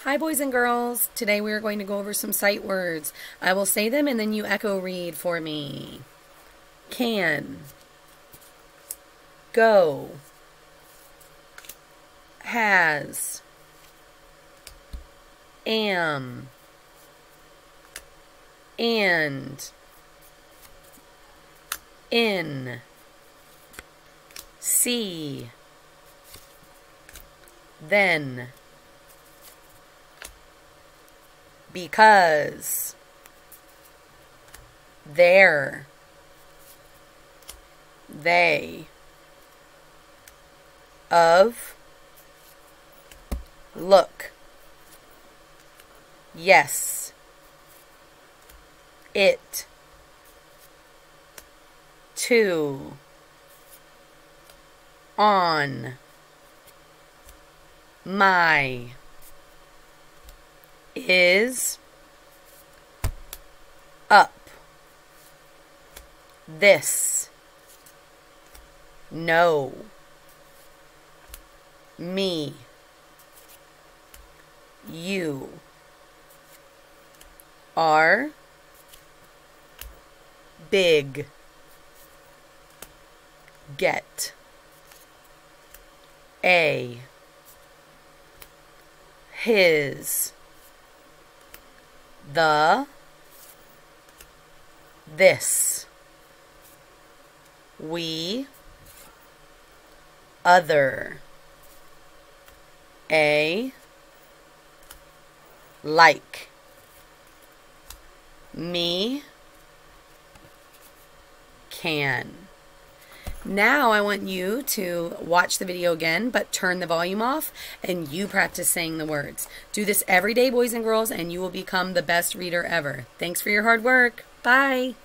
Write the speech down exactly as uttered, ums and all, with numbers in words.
Hi boys and girls, today we are going to go over some sight words. I will say them and then you echo read for me. Can, go, has, am, and, in, see, then, because, there, they, of, look, yes, it, to, on, my, is, up, this, no, me, you, are, big, get, a, his, the, this, we, other, a, like, me, can. Now I want you to watch the video again, but turn the volume off and you practice saying the words. Do this every day, boys and girls, and you will become the best reader ever. Thanks for your hard work. Bye.